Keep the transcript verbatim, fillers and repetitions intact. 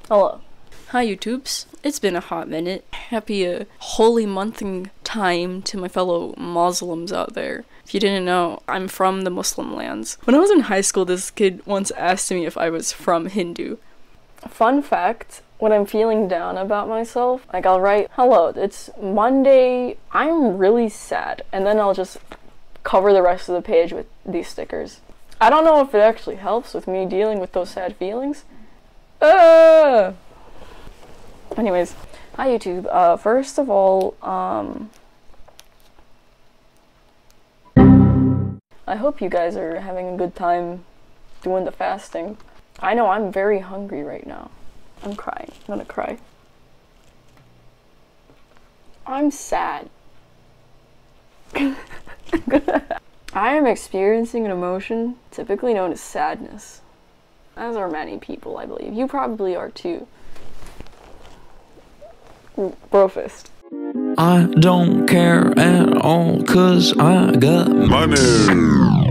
Hello. Hi YouTubes. It's been a hot minute. Happy uh, holy monthing time to my fellow Moslems out there. If you didn't know, I'm from the Muslim lands. When I was in high school, this kid once asked me if I was from Hindu. Fun fact, when I'm feeling down about myself, like I'll write, hello, it's Monday, I'm really sad, and then I'll just cover the rest of the page with these stickers. I don't know if it actually helps with me dealing with those sad feelings. Uh. Anyways, hi YouTube. Uh, first of all, um, I hope you guys are having a good time doing the fasting. I know I'm very hungry right now. I'm crying. I'm gonna cry. I'm sad. I am experiencing an emotion typically known as sadness. As are many people, I believe. You probably are too. Brofist. I don't care at all, cause I got money.